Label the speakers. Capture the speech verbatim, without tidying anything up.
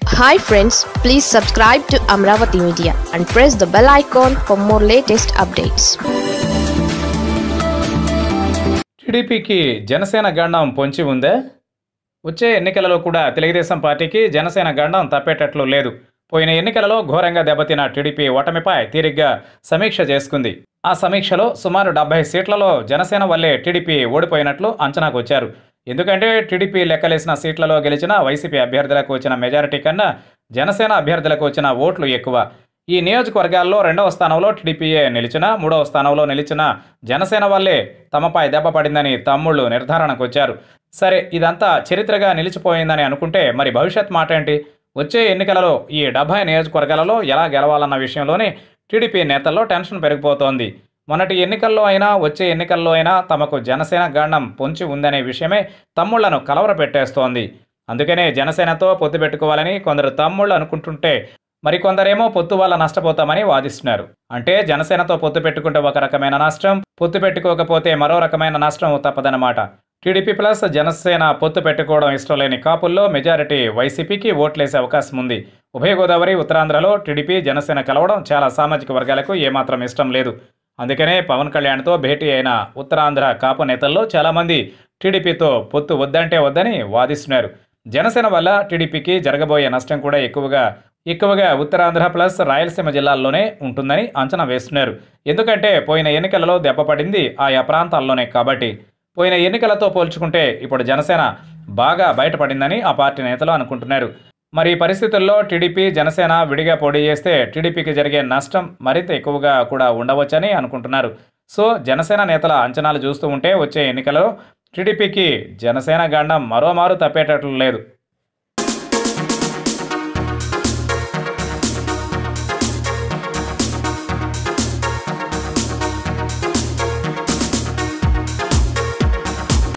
Speaker 1: Hi friends, please subscribe to Amaravathi Media and press the bell icon for more latest updates.
Speaker 2: టీడీపీకి జనసేన గండం పొంచి ఉందే? వచ్చే ఎన్నికలలో కూడా తెలుగుదేశం పార్టీకి జనసేన గండం తప్పేటట్లు లేదు. పోయిన ఎన్నికలలో ఘోరంగా దెబ్బతిన్న టీడీపీ ఓటమిపై తీరిగ్గా సమీక్ష చేసుకుంది. ఆ సమీక్షలో సుమారు డెబ్బై సీట్లలో జనసేన వల్లే టీడీపీ ఓడిపోయినట్లు అంచనాకు వచ్చారు. ఎందుకంటే టీడీపీ లెక్కలేసిన సీట్లలో గెలిచిన వైసీపీ అభ్యర్థులకు వచ్చిన మెజారిటీ కన్నా జనసేన అభ్యర్థులకు వచ్చిన ఓట్లు ఎక్కువ. ఈ నియోజకవర్గాల్లో రెండవ స్థానంలో టీడీపీయే నిలిచిన, మూడవ స్థానంలో నిలిచిన జనసేన వల్లే తమపై దెబ్బ పడిందని తమ్ముళ్ళు నిర్ధారణకు వచ్చారు. సరే, ఇదంతా చరిత్రగా నిలిచిపోయిందని అనుకుంటే మరి భవిష్యత్ మాట ఏంటి? వచ్చే ఎన్నికలలో ఈ డెబ్బై నియోజకవర్గాలలో ఎలా గెలవాలన్న విషయంలోనే టీడీపీ నేతల్లో టెన్షన్ పెరిగిపోతోంది. మొన్నటి ఎన్నికల్లో అయినా వచ్చే ఎన్నికల్లో అయినా తమకు జనసేన గండం పొంచి ఉందనే విషయమే తమ్ముళ్లను కలవరపెట్టేస్తోంది. అందుకనే జనసేనతో పొత్తు పెట్టుకోవాలని కొందరు తమ్ముళ్ళు అనుకుంటుంటే మరికొందరేమో పొత్తు వల్ల నష్టపోతామని వాదిస్తున్నారు. అంటే జనసేనతో పొత్తు పెట్టుకుంటే ఒక రకమైన నష్టం, పొత్తు పెట్టుకోకపోతే మరో రకమైన నష్టం తప్పదన్నమాట. టీడీపీ ప్లస్ జనసేన పొత్తు పెట్టుకోవడం ఇష్టం లేని కాపుల్లో మెజారిటీ వైసీపీకి ఓట్లేసే అవకాశం ఉంది. ఉభయ గోదావరి, ఉత్తరాంధ్రలో టీడీపీ జనసేన కలవడం చాలా సామాజిక వర్గాలకు ఏమాత్రం ఇష్టం లేదు. అందుకనే పవన్ కళ్యాణ్తో భేటీ అయిన ఉత్తరాంధ్ర కాపు నేతల్లో చాలామంది టీడీపీతో పొత్తు వద్దంటే వద్దని వాదిస్తున్నారు. జనసేన వల్ల టీడీపీకి జరగబోయే నష్టం కూడా ఎక్కువగా ఎక్కువగా ఉత్తరాంధ్ర ప్లస్ రాయలసీమ జిల్లాల్లోనే ఉంటుందని అంచనా వేస్తున్నారు. ఎందుకంటే పోయిన ఎన్నికలలో దెబ్బపడింది ఆయా ప్రాంతాల్లోనే కాబట్టి. పోయిన ఎన్నికలతో పోల్చుకుంటే ఇప్పుడు జనసేన బాగా బయటపడిందని ఆ పార్టీ నేతలు అనుకుంటున్నారు. మరి ఈ పరిస్థితుల్లో టీడీపీ జనసేన విడిగా పోటీ చేస్తే టీడీపీకి జరిగే నష్టం మరింత ఎక్కువగా కూడా ఉండవచ్చని అనుకుంటున్నారు. సో జనసేన నేతల అంచనాలు చూస్తూ ఉంటే వచ్చే ఎన్నికలలో టీడీపీకి జనసేన గండం మరోమారు తప్పేటట్లు లేదు.